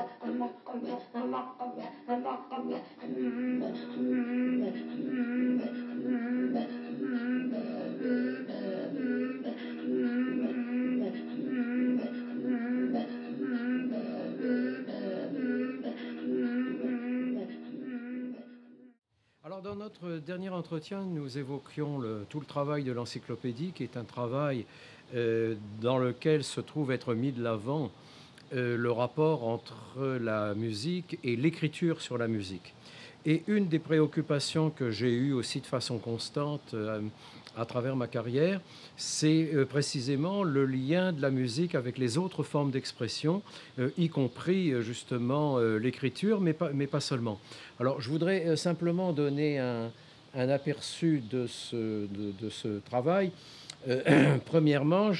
Alors, dans notre dernier entretien, nous évoquions tout le travail de l'encyclopédie, qui est un travail dans lequel se trouve être mis de l'avant le rapport entre la musique et l'écriture sur la musique. Et une des préoccupations que j'ai eues aussi de façon constante à travers ma carrière, c'est précisément le lien de la musique avec les autres formes d'expression, y compris justement l'écriture, mais pas seulement. Alors je voudrais simplement donner un aperçu de ce travail. Premièrement,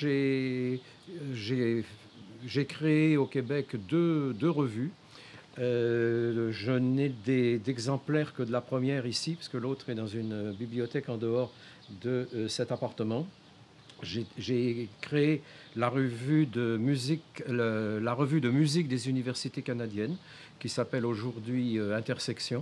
j'ai créé au Québec deux revues. Je n'ai d'exemplaires que de la première ici, parce que l'autre est dans une bibliothèque en dehors de cet appartement. J'ai créé la revue de musique, la revue de musique des universités canadiennes, qui s'appelle aujourd'hui Intersection,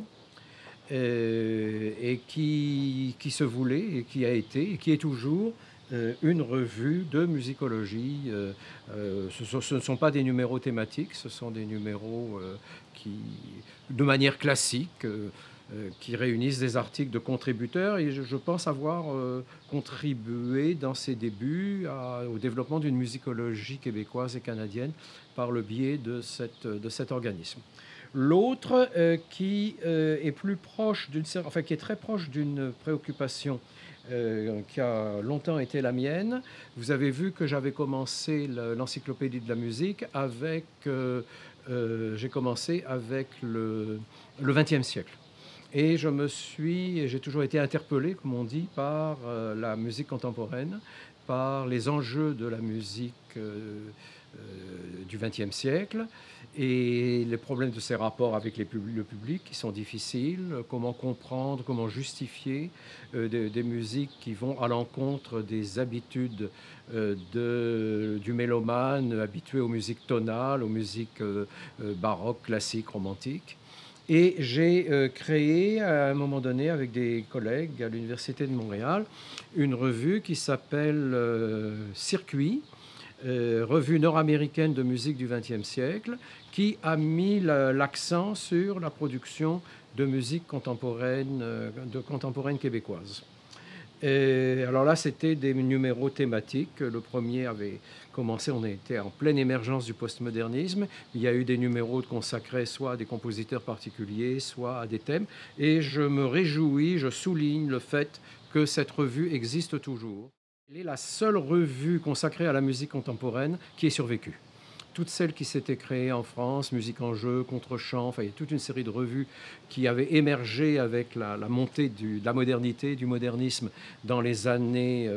et qui se voulait, et qui a été, et qui est toujours une revue de musicologie. Ce ne sont pas des numéros thématiques, ce sont des numéros qui, de manière classique, qui réunissent des articles de contributeurs, et je pense avoir contribué dans ses débuts au développement d'une musicologie québécoise et canadienne par le biais de cet organisme. L'autre qui est plus proche enfin, qui est très proche d'une préoccupation qui a longtemps été la mienne. Vous avez vu que j'avais commencé l'encyclopédie de la musique avec, j'ai commencé avec le XXe siècle. Et j'ai toujours été interpellé, comme on dit, par la musique contemporaine, par les enjeux de la musique du XXe siècle et les problèmes de ses rapports avec le public qui sont difficiles, comment comprendre, comment justifier des musiques qui vont à l'encontre des habitudes du mélomane habitué aux musiques tonales, aux musiques baroques, classiques, romantiques. Et j'ai créé à un moment donné avec des collègues à l'Université de Montréal une revue qui s'appelle Circuit, revue nord-américaine de musique du XXe siècle, qui a mis l'accent sur la production de musique contemporaine québécoise. Et alors là, c'était des numéros thématiques. Le premier avait commencé, on était en pleine émergence du postmodernisme. Il y a eu des numéros consacrés soit à des compositeurs particuliers, soit à des thèmes. Et je me réjouis, je souligne le fait que cette revue existe toujours. Elle est la seule revue consacrée à la musique contemporaine qui ait survécu. Toutes celles qui s'étaient créées en France, Musique en jeu, Contre-champ, enfin, il y a toute une série de revues qui avaient émergé avec la montée de la modernité, du modernisme dans les années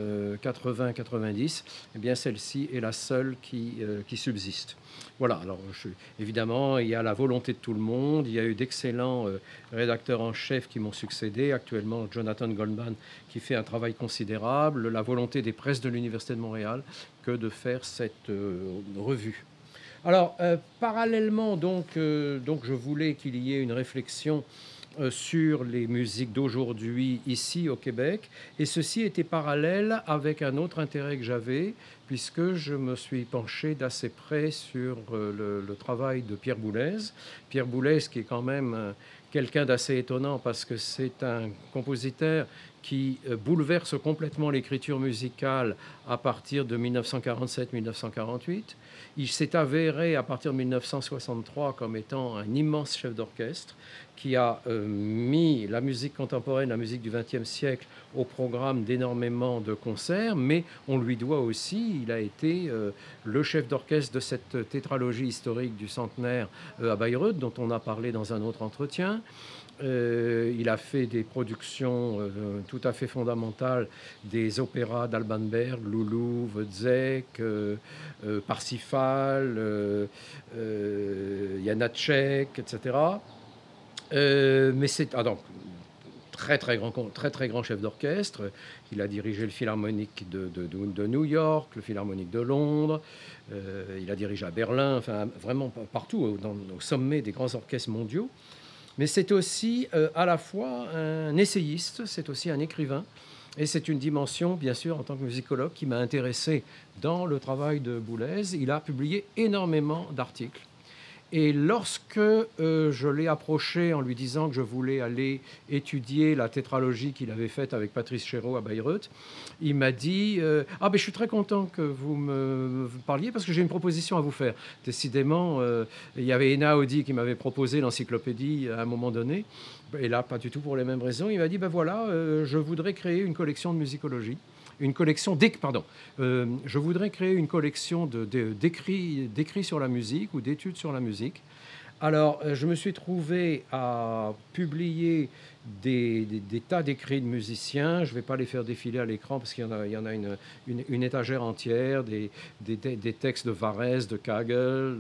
80-90. Eh bien, celle-ci est la seule qui subsiste. Voilà, alors évidemment, il y a la volonté de tout le monde, il y a eu d'excellents rédacteurs en chef qui m'ont succédé, actuellement Jonathan Goldman qui fait un travail considérable, la volonté des presses de l'Université de Montréal que de faire cette revue. Alors, parallèlement, donc, je voulais qu'il y ait une réflexion sur les musiques d'aujourd'hui ici au Québec. Et ceci était parallèle avec un autre intérêt que j'avais, puisque je me suis penché d'assez près sur le travail de Pierre Boulez. Pierre Boulez, qui est quand même quelqu'un d'assez étonnant, parce que c'est un compositeur qui bouleverse complètement l'écriture musicale à partir de 1947-1948. Il s'est avéré à partir de 1963 comme étant un immense chef d'orchestre qui a mis la musique contemporaine, la musique du XXe siècle au programme d'énormément de concerts, mais on lui doit aussi, il a été le chef d'orchestre de cette tétralogie historique du centenaire à Bayreuth, dont on a parlé dans un autre entretien. Il a fait des productions tout à fait fondamentales, des opéras d'Alban Berg, Loulou, Wozzeck, Parsifal, Janacek, etc. Mais c'est donc très grand chef d'orchestre. Il a dirigé le Philharmonique de New York, le Philharmonique de Londres. Il a dirigé à Berlin, enfin vraiment partout, au sommet des grands orchestres mondiaux. Mais c'est aussi à la fois un essayiste, c'est aussi un écrivain. Et c'est une dimension, bien sûr, en tant que musicologue, qui m'a intéressé dans le travail de Boulez. Il a publié énormément d'articles. Et lorsque je l'ai approché en lui disant que je voulais aller étudier la tétralogie qu'il avait faite avec Patrice Chéreau à Bayreuth, il m'a dit ah ben je suis très content que vous me parliez parce que j'ai une proposition à vous faire. Décidément, il y avait Ena Audi qui m'avait proposé l'encyclopédie à un moment donné, et là pas du tout pour les mêmes raisons. Il m'a dit ben voilà, je voudrais créer une collection de musicologie. Une collection je voudrais créer une collection d'écrits sur la musique ou d'études sur la musique. Alors, je me suis trouvé à publier des tas d'écrits de musiciens. Je ne vais pas les faire défiler à l'écran parce qu'il y en a une étagère entière, des textes de Varese, de Kagel,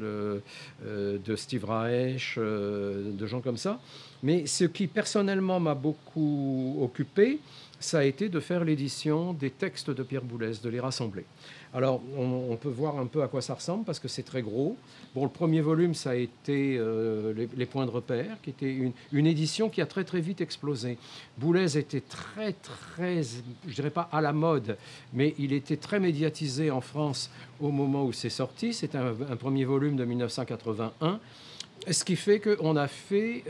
de Steve Reich, de gens comme ça. Mais ce qui personnellement m'a beaucoup occupé, ça a été de faire l'édition des textes de Pierre Boulez, de les rassembler. Alors, on peut voir un peu à quoi ça ressemble, parce que c'est très gros. Bon, le premier volume, ça a été les points de repère, qui était une édition qui a très, très vite explosé. Boulez était très, très, je dirais pas à la mode, mais il était très médiatisé en France au moment où c'est sorti. C'est un premier volume de 1981, ce qui fait qu'on a fait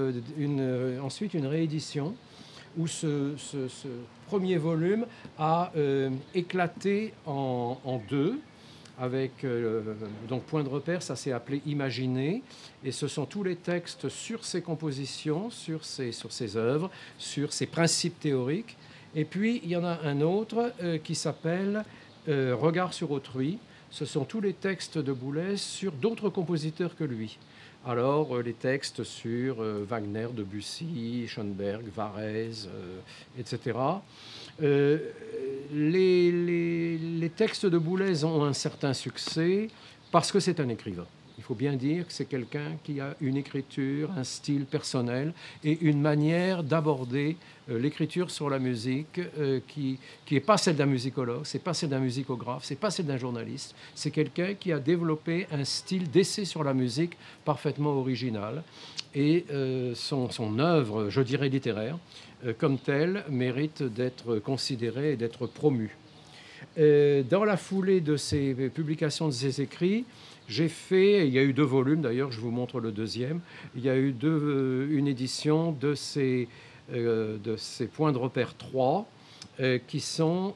ensuite une réédition, où ce premier volume a éclaté en deux, avec donc point de repère, ça s'est appelé Imaginer, et ce sont tous les textes sur ses compositions, sur ses œuvres, sur ses principes théoriques. Et puis il y en a un autre qui s'appelle Regard sur autrui. Ce sont tous les textes de Boulez sur d'autres compositeurs que lui. Alors, les textes sur Wagner, Debussy, Schoenberg, Varese, etc. Les textes de Boulez ont un certain succès parce que c'est un écrivain. Il faut bien dire que c'est quelqu'un qui a une écriture, un style personnel et une manière d'aborder l'écriture sur la musique qui n'est pas celle d'un musicologue, c'est pas celle d'un musicographe, c'est pas celle d'un journaliste. C'est quelqu'un qui a développé un style d'essai sur la musique parfaitement original. Et son œuvre, je dirais littéraire, comme telle, mérite d'être considérée et d'être promue. Dans la foulée de ces publications, de ces écrits, j'ai fait, il y a eu 2 volumes d'ailleurs, je vous montre le deuxième, il y a eu une édition de ces points de repère 3, qui sont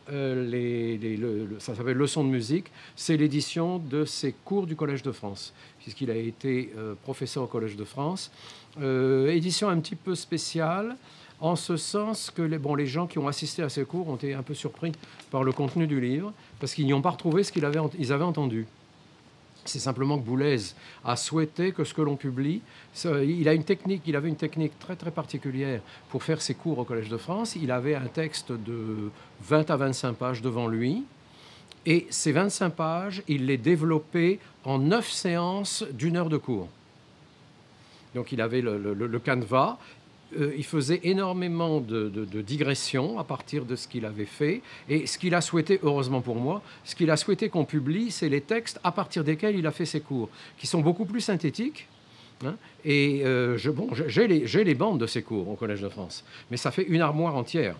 ça s'appelle Leçons de musique, c'est l'édition de ses cours du Collège de France, puisqu'il a été professeur au Collège de France. Édition un petit peu spéciale, en ce sens que les gens qui ont assisté à ces cours ont été un peu surpris par le contenu du livre, parce qu'ils n'y ont pas retrouvé ce qu'ils avaient entendu. C'est simplement que Boulez a souhaité que ce que l'on publie, il avait une technique très très particulière pour faire ses cours au Collège de France. Il avait un texte de 20 à 25 pages devant lui, et ces 25 pages, il les développait en 9 séances d'1 heure de cours. Donc il avait le canevas. Il faisait énormément de digressions à partir de ce qu'il avait fait. Et ce qu'il a souhaité, heureusement pour moi, ce qu'il a souhaité qu'on publie, c'est les textes à partir desquels il a fait ses cours, qui sont beaucoup plus synthétiques. Hein, et j'ai les bandes de ses cours au Collège de France. Mais ça fait une armoire entière.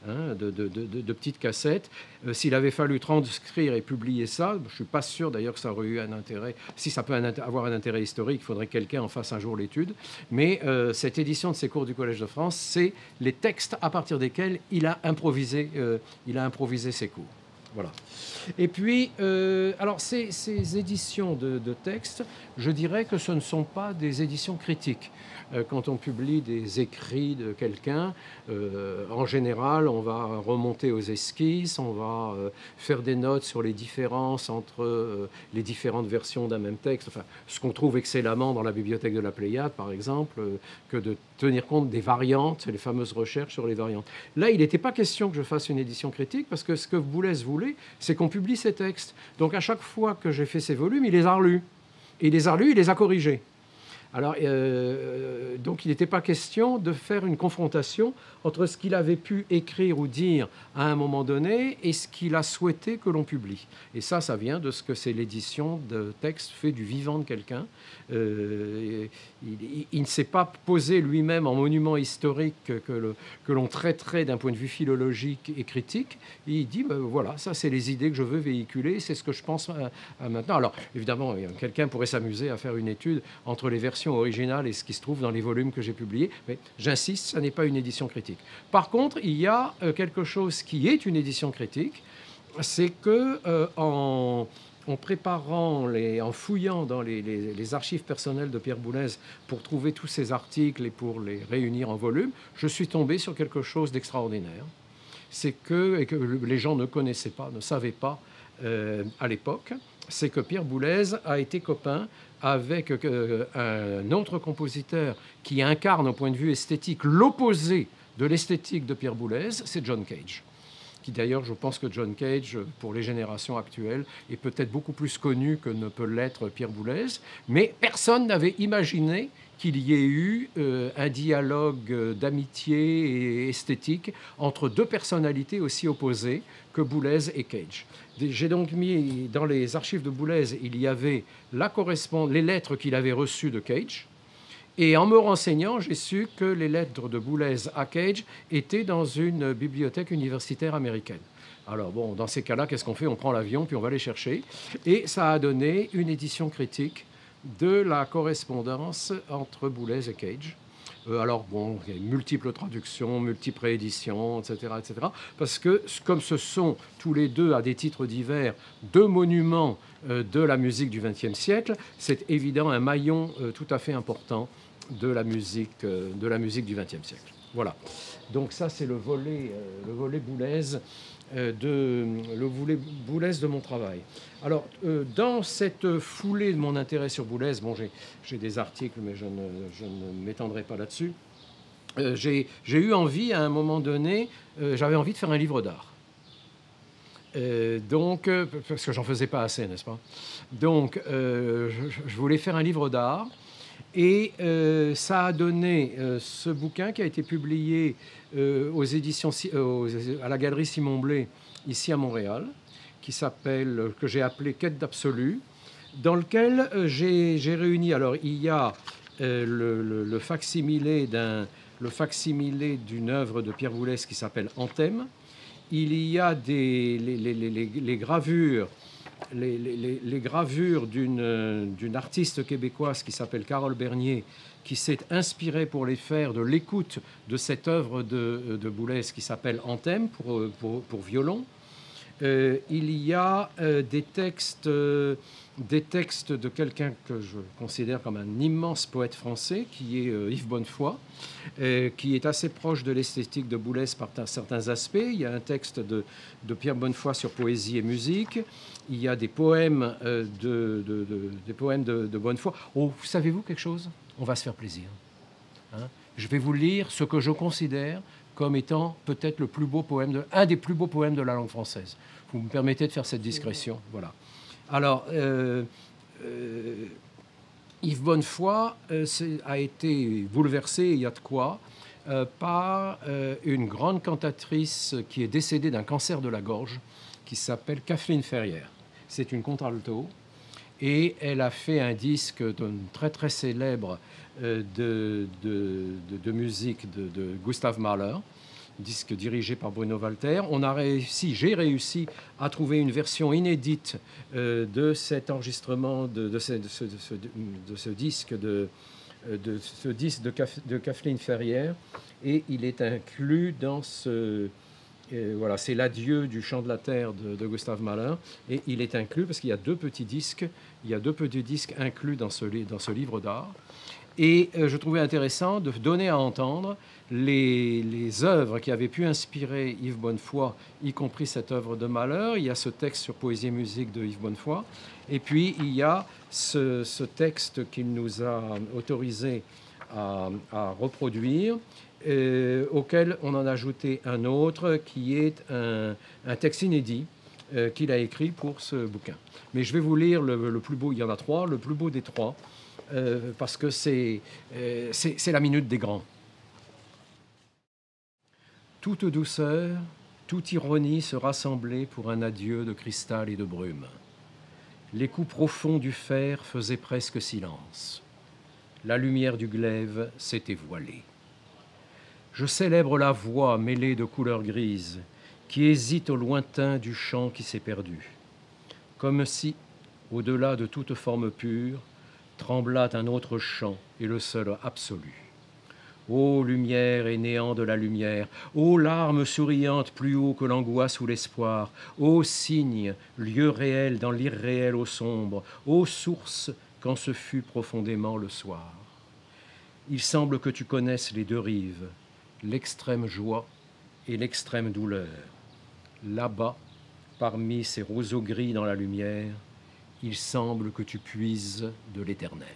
De petites cassettes. S'il avait fallu transcrire et publier ça, je ne suis pas sûr d'ailleurs que ça aurait eu un intérêt. Si ça peut avoir un intérêt historique, il faudrait que quelqu'un en fasse un jour l'étude. Mais cette édition de ses cours du Collège de France, c'est les textes à partir desquels il a improvisé ses cours. Voilà. Et puis, alors ces éditions de textes, je dirais que ce ne sont pas des éditions critiques. Quand on publie des écrits de quelqu'un, en général, on va remonter aux esquisses, on va faire des notes sur les différences entre les différentes versions d'un même texte. Enfin, ce qu'on trouve excellemment dans la bibliothèque de la Pléiade, par exemple, que de tenir compte des variantes, les fameuses recherches sur les variantes. Là, il n'était pas question que je fasse une édition critique, parce que ce que Boulez voulait, c'est qu'on publie ces textes. Donc, à chaque fois que j'ai fait ces volumes, il les a relus. Et il les a relus, il les a corrigés. Alors, donc il n'était pas question de faire une confrontation entre ce qu'il avait pu écrire ou dire à un moment donné et ce qu'il a souhaité que l'on publie. Et ça vient de ce que c'est l'édition de texte fait du vivant de quelqu'un. Il ne s'est pas posé lui-même en monument historique que l'on traiterait d'un point de vue philologique et critique. Il dit, ben, voilà, ça c'est les idées que je veux véhiculer, c'est ce que je pense à maintenant. Alors, évidemment, quelqu'un pourrait s'amuser à faire une étude entre les versions originales et ce qui se trouve dans les volumes que j'ai publiés, mais j'insiste, ça n'est pas une édition critique. Par contre, il y a quelque chose qui est une édition critique, c'est que en préparant, en fouillant dans les archives personnelles de Pierre Boulez pour trouver tous ces articles et pour les réunir en volume, je suis tombé sur quelque chose d'extraordinaire. C'est que, et que les gens ne connaissaient pas, ne savaient pas à l'époque, c'est que Pierre Boulez a été copain avec un autre compositeur qui incarne au point de vue esthétique l'opposé de l'esthétique de Pierre Boulez, c'est John Cage. Qui d'ailleurs, je pense que John Cage, pour les générations actuelles, est peut-être beaucoup plus connu que ne peut l'être Pierre Boulez, mais personne n'avait imaginé qu'il y ait eu un dialogue d'amitié et esthétique entre deux personnalités aussi opposées que Boulez et Cage. J'ai donc mis dans les archives de Boulez, il y avait les lettres qu'il avait reçues de Cage. Et en me renseignant, j'ai su que les lettres de Boulez à Cage étaient dans une bibliothèque universitaire américaine. Alors bon, dans ces cas-là, qu'est-ce qu'on fait? On prend l'avion, puis on va les chercher. Et ça a donné une édition critique de la correspondance entre Boulez et Cage. Alors bon, il y a multiples traductions, multiples rééditions, etc., etc. Parce que comme ce sont tous les deux, à des titres divers, deux monuments de la musique du XXe siècle, c'est évidemment un maillon tout à fait important de la musique du XXe siècle. Voilà. Donc ça, c'est le volet Boulez le volet Boulez de mon travail. Alors, dans cette foulée de mon intérêt sur Boulez, bon, j'ai des articles, mais je ne m'étendrai pas là-dessus. J'ai eu envie, à un moment donné, j'avais envie de faire un livre d'art. Donc, parce que j'en faisais pas assez, n'est-ce pas? Donc, je voulais faire un livre d'art. Et ça a donné ce bouquin qui a été publié aux éditions, à la galerie Simon Blé, ici à Montréal, que j'ai appelé Quête d'absolu, dans lequel j'ai réuni, alors il y a le facsimilé d'une œuvre de Pierre Boulez qui s'appelle Anthème. Il y a les gravures les gravures d'une artiste québécoise qui s'appelle Carole Bernier, qui s'est inspirée pour les faire de l'écoute de cette œuvre de Boulez qui s'appelle Anthème pour violon. Il y a des textes de quelqu'un que je considère comme un immense poète français, qui est Yves Bonnefoy, qui est assez proche de l'esthétique de Boulez par certains aspects. Il y a un texte de Pierre Bonnefoy sur poésie et musique. Il y a des poèmes de Bonnefoy. Oh, savez-vous quelque chose? On va se faire plaisir. Hein? Je vais vous lire ce que je considère comme étant peut-être un des plus beaux poèmes de la langue française. Vous me permettez de faire cette discrétion. Voilà. Alors, Yves Bonnefoy a été bouleversé, il y a de quoi, par une grande cantatrice qui est décédée d'un cancer de la gorge, qui s'appelle Kathleen Ferrière. C'est une contralto, et elle a fait un disque très très célèbre de musique de Gustav Mahler, disque dirigé par Bruno Walter. J'ai réussi à trouver une version inédite de cet enregistrement, de ce disque de Kathleen Ferrière, et il est inclus dans ce... voilà, c'est l'adieu du chant de la terre de Gustav Mahler, et il est inclus parce qu'il y a deux petits disques inclus dans ce livre d'art. Et je trouvais intéressant de donner à entendre les œuvres qui avaient pu inspirer Yves Bonnefoy, y compris cette œuvre de Mahler. Il y a ce texte sur poésie et musique de Yves Bonnefoy, et puis il y a ce texte qu'il nous a autorisé à reproduire, auquel on en a ajouté un autre qui est un texte inédit qu'il a écrit pour ce bouquin. Mais je vais vous lire le plus beau, il y en a trois, le plus beau des trois, parce que c'est la minute des grands. Toute douceur, toute ironie se rassemblaient pour un adieu de cristal et de brume. L'écout profond du fer faisait presque silence. La lumière du glaive s'était voilée. Je célèbre la voix mêlée de couleurs grises qui hésite au lointain du chant qui s'est perdu. Comme si, au-delà de toute forme pure, tremblât un autre chant et le seul absolu. Ô lumière et néant de la lumière, ô larmes souriantes plus haut que l'angoisse ou l'espoir, ô signe, lieu réel dans l'irréel au sombre, ô source quand ce fut profondément le soir. Il semble que tu connaisses les deux rives, l'extrême joie et l'extrême douleur. Là-bas, parmi ces roseaux gris dans la lumière, il semble que tu puises de l'éternel.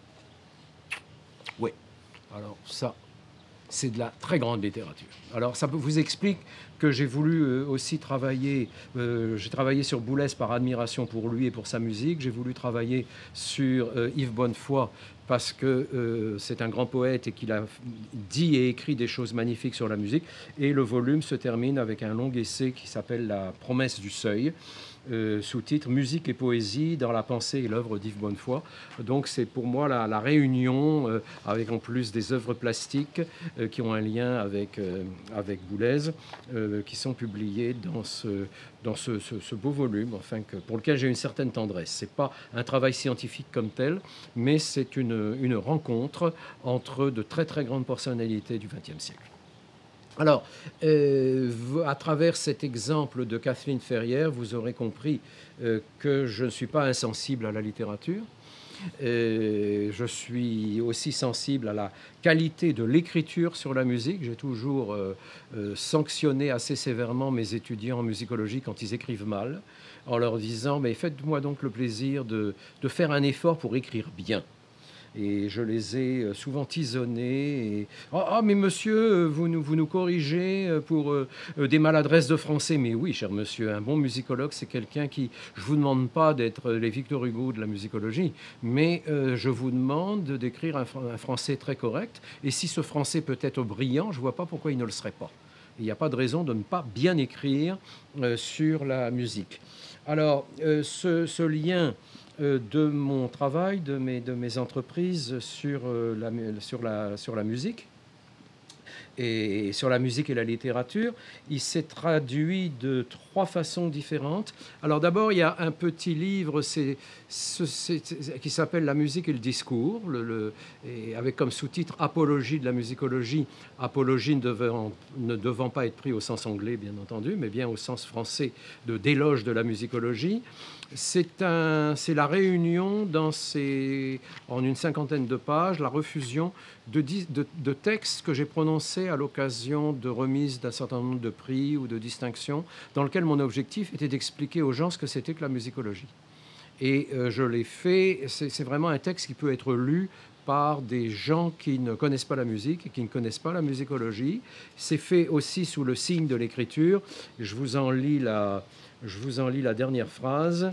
Oui, alors ça, c'est de la très grande littérature. Alors ça vous explique que j'ai voulu aussi travailler, j'ai travaillé sur Boulez par admiration pour lui et pour sa musique, j'ai voulu travailler sur Yves Bonnefoy parce que c'est un grand poète et qu'il a dit et écrit des choses magnifiques sur la musique, et le volume se termine avec un long essai qui s'appelle La promesse du seuil, sous-titre Musique et poésie dans la pensée et l'œuvre d'Yves Bonnefoy. Donc c'est pour moi la réunion, avec en plus des œuvres plastiques qui ont un lien avec Boulez, qui sont publiées dans ce beau volume, enfin, pour lequel j'ai une certaine tendresse. Ce n'est pas un travail scientifique comme tel, mais c'est une rencontre entre de très très grandes personnalités du XXe siècle. Alors, à travers cet exemple de Kathleen Ferrière, vous aurez compris que je ne suis pas insensible à la littérature. Je suis aussi sensible à la qualité de l'écriture sur la musique. J'ai toujours sanctionné assez sévèrement mes étudiants en musicologie quand ils écrivent mal, en leur disant « mais faites-moi donc le plaisir de faire un effort pour écrire bien ». Et je les ai souvent tisonnés. Et, ah, mais monsieur, vous nous corrigez pour des maladresses de français. Mais oui, cher monsieur, un bon musicologue, c'est quelqu'un qui... Je ne vous demande pas d'être les Victor Hugo de la musicologie, mais je vous demande d'écrire un français très correct. Et si ce français peut être brillant, je ne vois pas pourquoi il ne le serait pas. Il n'y a pas de raison de ne pas bien écrire sur la musique. Alors, ce lien de mon travail, de mes entreprises sur la musique et sur la musique et la littérature, il s'est traduit de 3 façons différentes. Alors d'abord, il y a un petit livre qui s'appelle La musique et le discours, et avec comme sous-titre Apologie de la musicologie, apologie ne devant pas être pris au sens anglais, bien entendu, mais bien au sens français d'éloge de la musicologie. C'est la réunion en une 50aine de pages, la refusion de textes que j'ai prononcés à l'occasion de remise d'un certain nombre de prix ou de distinctions, dans lequel mon objectif était d'expliquer aux gens ce que c'était que la musicologie. Et je l'ai fait, c'est vraiment un texte qui peut être lu par des gens qui ne connaissent pas la musique et qui ne connaissent pas la musicologie. C'est fait aussi sous le signe de l'écriture. Je vous en lis la dernière phrase,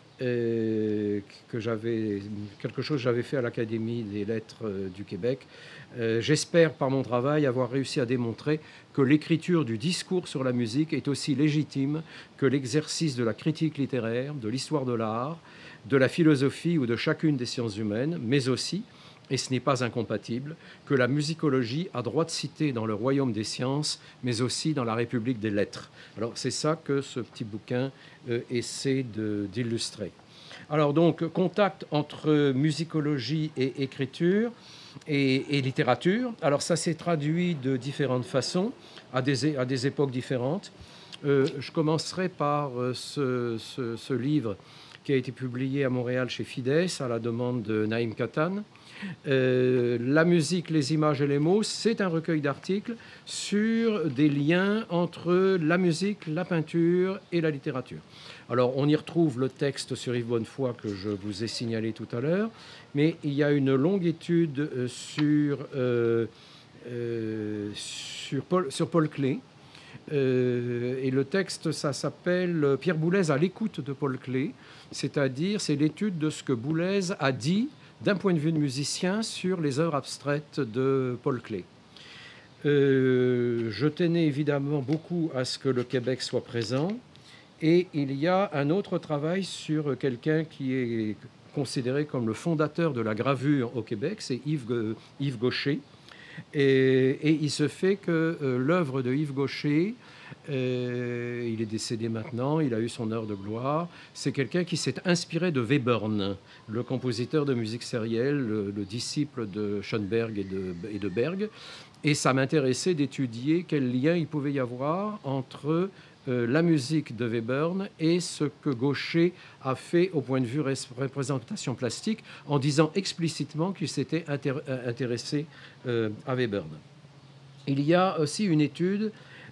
quelque chose que j'avais fait à l'Académie des lettres du Québec. J'espère par mon travail avoir réussi à démontrer que l'écriture du discours sur la musique est aussi légitime que l'exercice de la critique littéraire, de l'histoire de l'art, de la philosophie ou de chacune des sciences humaines, mais aussi, et ce n'est pas incompatible, que la musicologie a droit de citer dans le royaume des sciences, mais aussi dans la République des lettres. Alors c'est ça que ce petit bouquin essaie d'illustrer. Alors donc, contact entre musicologie et écriture et littérature. Alors ça s'est traduit de différentes façons, à des époques différentes. Je commencerai par ce livre qui a été publié à Montréal chez Fides à la demande de Naïm Katan. La musique, les images et les mots, c'est un recueil d'articles sur des liens entre la musique, la peinture et la littérature. Alors, on y retrouve le texte sur Yves Bonnefoy que je vous ai signalé tout à l'heure, mais il y a une longue étude sur Paul Klee. Et le texte, ça s'appelle Pierre Boulez à l'écoute de Paul Klee, c'est-à-dire c'est l'étude de ce que Boulez a dit d'un point de vue de musicien, sur les œuvres abstraites de Paul Klee. Je tenais évidemment beaucoup à ce que le Québec soit présent, et il y a un autre travail sur quelqu'un qui est considéré comme le fondateur de la gravure au Québec, c'est Yves Gaucher. Et il se fait que l'œuvre de Yves Gaucher, il est décédé maintenant, il a eu son heure de gloire, c'est quelqu'un qui s'est inspiré de Webern, le compositeur de musique sérielle, le disciple de Schoenberg et de Berg. Et ça m'intéressait d'étudier quel lien il pouvait y avoir entre la musique de Webern et ce que Gaucher a fait au point de vue représentation plastique, en disant explicitement qu'il s'était intéressé à Webern. Il y a aussi une étude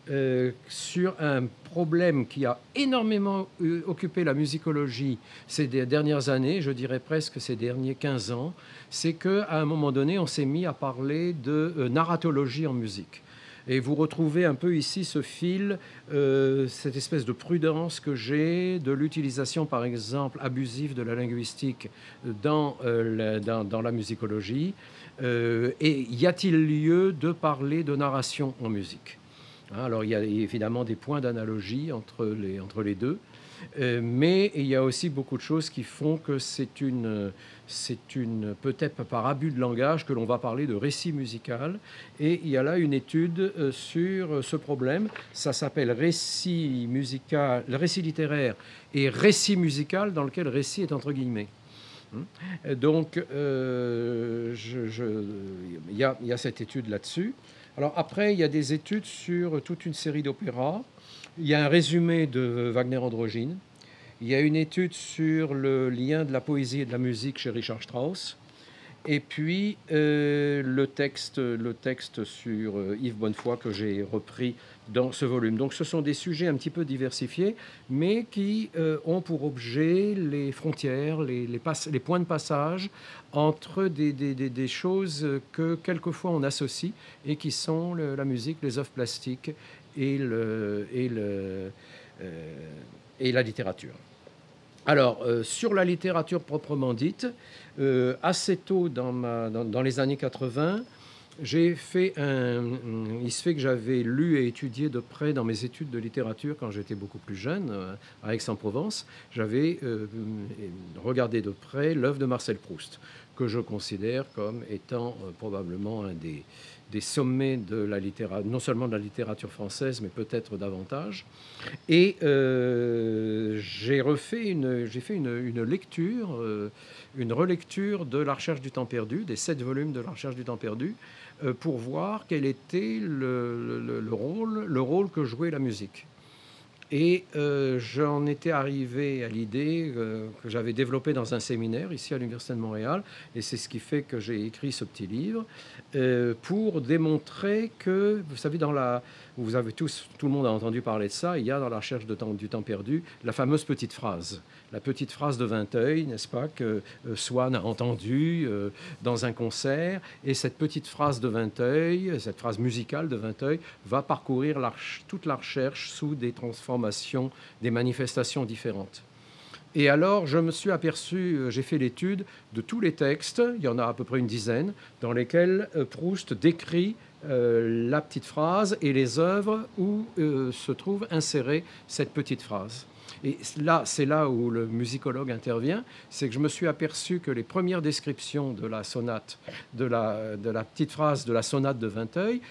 sur un problème qui a énormément occupé la musicologie ces dernières années, je dirais presque ces derniers 15 ans, c'est qu'à un moment donné, on s'est mis à parler de narratologie en musique. Et vous retrouvez un peu ici ce fil, cette espèce de prudence que j'ai de l'utilisation, par exemple, abusive de la linguistique dans la musicologie. Et y a-t-il lieu de parler de narration en musique? Alors, il y a évidemment des points d'analogie entre les deux, mais il y a aussi beaucoup de choses qui font que c'est peut-être par abus de langage que l'on va parler de récit musical. Et il y a là une étude sur ce problème. Ça s'appelle récit musical, le récit littéraire et récit musical, dans lequel récit est entre guillemets. Donc, il y a cette étude là-dessus. Alors après, il y a des études sur toute une série d'opéras. Il y a un résumé de Wagner Androgyne. Il y a une étude sur le lien de la poésie et de la musique chez Richard Strauss. Et puis le texte sur Yves Bonnefoy que j'ai repris dans ce volume. Donc ce sont des sujets un petit peu diversifiés, mais qui ont pour objet les frontières, les points de passage entre des choses que quelquefois on associe et qui sont la musique, les œuvres plastiques et la littérature. Alors, sur la littérature proprement dite, assez tôt dans les années 80, il se fait que j'avais lu et étudié de près dans mes études de littérature quand j'étais beaucoup plus jeune, à Aix-en-Provence. J'avais regardé de près l'œuvre de Marcel Proust, que je considère comme étant probablement un des sommets de la littérature, non seulement de la littérature française, mais peut-être davantage. Et j'ai fait une lecture, une relecture de La Recherche du temps perdu, des 7 volumes de La Recherche du temps perdu, pour voir quel était le rôle que jouait la musique. Et j'en étais arrivé à l'idée que j'avais développée dans un séminaire ici à l'Université de Montréal, et c'est ce qui fait que j'ai écrit ce petit livre, pour démontrer que, vous savez, vous avez tout le monde a entendu parler de ça, il y a dans La Recherche du temps perdu la fameuse petite phrase. La petite phrase de Vinteuil, n'est-ce pas, que Swann a entendue dans un concert. Et cette petite phrase de Vinteuil, cette phrase musicale de Vinteuil, va parcourir toute la recherche sous des transformations, des manifestations différentes. Et alors, je me suis aperçu, j'ai fait l'étude de tous les textes, il y en a à peu près une dizaine, dans lesquels Proust décrit la petite phrase et les œuvres où se trouve insérée cette petite phrase. Et là, c'est là où le musicologue intervient, c'est que je me suis aperçu que les premières descriptions de la sonate, de la petite phrase de la sonate de Vinteuil,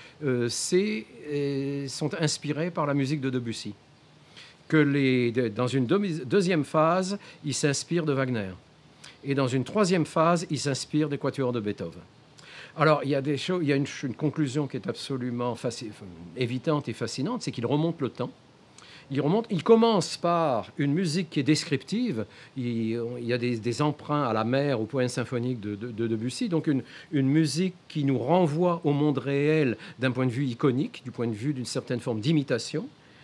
sont inspirées par la musique de Debussy. Dans une deuxième phase, il s'inspire de Wagner. Et dans une troisième phase, il s'inspire des quatuors de Beethoven. Alors, il y a une conclusion qui est absolument évidente et fascinante, c'est qu'il remonte le temps. Il commence par une musique qui est descriptive. Il y a des emprunts à la mer, au poème symphonique de Debussy. Donc une musique qui nous renvoie au monde réel d'un point de vue iconique, du point de vue d'une certaine forme d'imitation.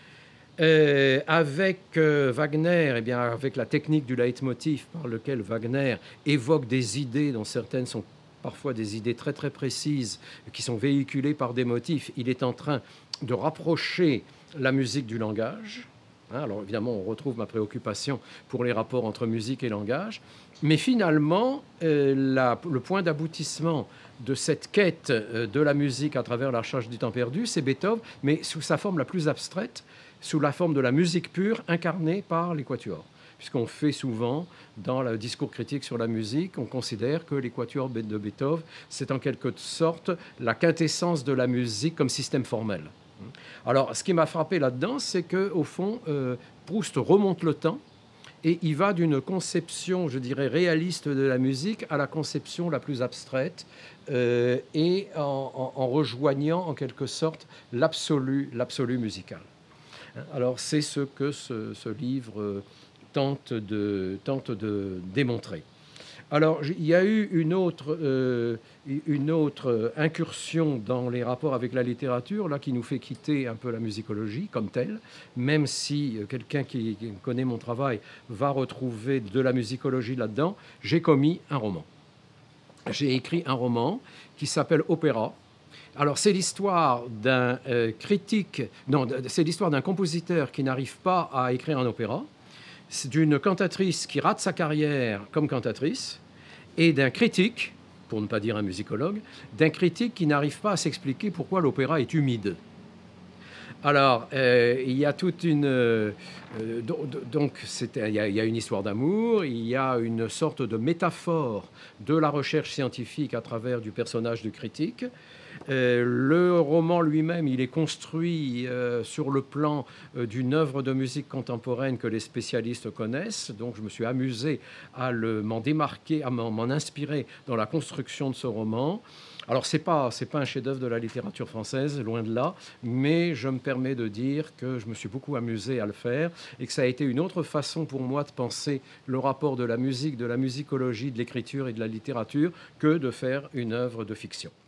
Avec Wagner, eh bien, avec la technique du leitmotiv par lequel Wagner évoque des idées dont certaines sont parfois des idées très très précises qui sont véhiculées par des motifs, il est en train de rapprocher la musique du langage. hein. Alors évidemment, on retrouve ma préoccupation pour les rapports entre musique et langage, mais finalement, le point d'aboutissement de cette quête de la musique à travers la recherche du temps perdu, c'est Beethoven, mais sous sa forme la plus abstraite, sous la forme de la musique pure incarnée par les quatuors. Puisqu'on fait souvent, dans le discours critique sur la musique, on considère que les quatuors de Beethoven, c'est en quelque sorte la quintessence de la musique comme système formel. Alors, ce qui m'a frappé là-dedans, c'est qu'au fond, Proust remonte le temps et il va d'une conception, je dirais, réaliste de la musique à la conception la plus abstraite et en rejoignant en quelque sorte l'absolu musical. Alors, c'est ce que ce livre tente de démontrer. Alors, il y a eu une autre incursion dans les rapports avec la littérature, là, qui nous fait quitter un peu la musicologie comme telle, même si quelqu'un qui connaît mon travail va retrouver de la musicologie là-dedans. J'ai commis un roman. J'ai écrit un roman qui s'appelle Opéra. Alors, c'est l'histoire d'un critique, non, c'est l'histoire d'un compositeur qui n'arrive pas à écrire un opéra. C'est d'une cantatrice qui rate sa carrière comme cantatrice et d'un critique, pour ne pas dire un musicologue, d'un critique qui n'arrive pas à s'expliquer pourquoi l'opéra est humide. Alors, il y a toute une... donc, il y a une histoire d'amour, il y a une sorte de métaphore de la recherche scientifique à travers du personnage du critique. Le roman lui-même, il est construit sur le plan d'une œuvre de musique contemporaine que les spécialistes connaissent. Donc, je me suis amusé à m'en démarquer, à m'en inspirer dans la construction de ce roman. Alors, c'est pas un chef-d'œuvre de la littérature française, loin de là, mais je me permets de dire que je me suis beaucoup amusé à le faire et que ça a été une autre façon pour moi de penser le rapport de la musique, de la musicologie, de l'écriture et de la littérature que de faire une œuvre de fiction.